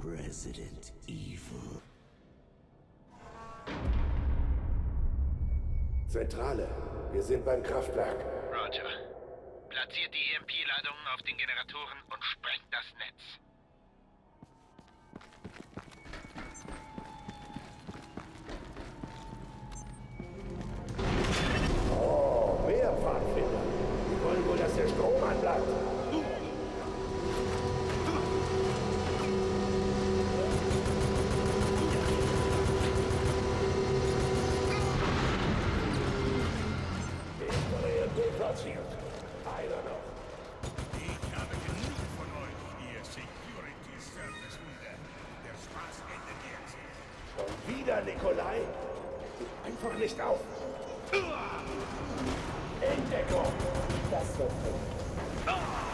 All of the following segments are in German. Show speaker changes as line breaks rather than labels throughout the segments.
Resident Evil.
Zentrale, wir sind beim Kraftwerk.
Roger. Platziert die EMP-Ladungen auf den Generatoren und sprengt das Netz.
Oh, mehr Pfadfinder. Die wollen wohl, dass der Strom anbleibt. Platziert. Einer noch.
Ich habe genug von euch, ihr Security-Service-Hunde. Der Spaß endet jetzt.
Schon wieder, Nikolai? Gib einfach nicht auf. In Deckung. Das wird nicht.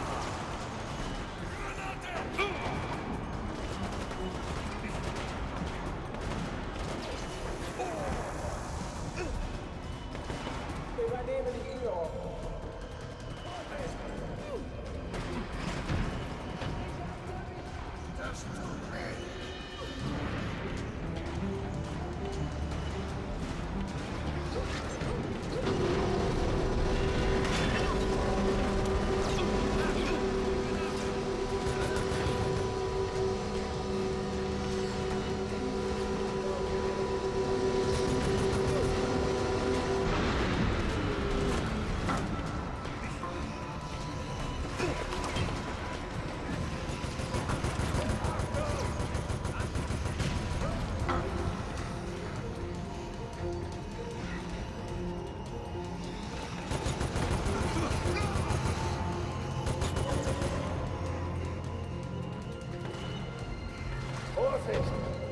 Übernehme die Io.
Das tut weh.
Vorsicht!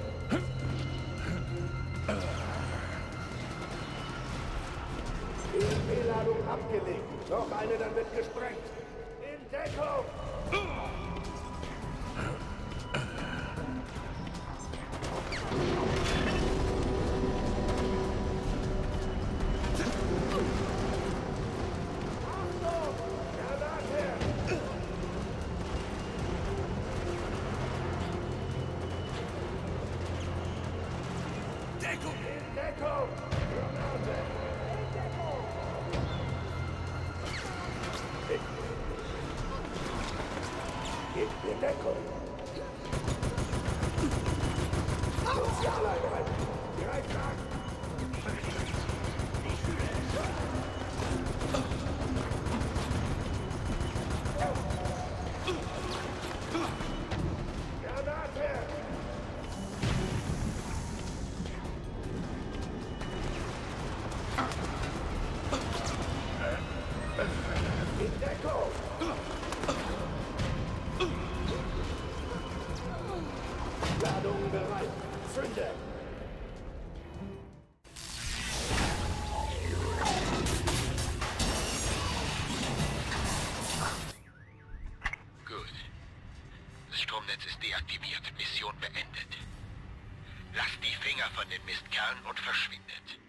EMP-Ladung abgelegt. Noch eine, dann wird gesprengt. In Deckung! Achtung! Granate!
Deckung!
Deckung! Granate! Gebt mir Deckung! Sozialeinheit! Direkt an! Granate! In Deckung! Ladung bereit. Zünde!
Gut. Das Stromnetz ist deaktiviert. Mission beendet. Lasst die Finger von den Mistkerlen und verschwindet.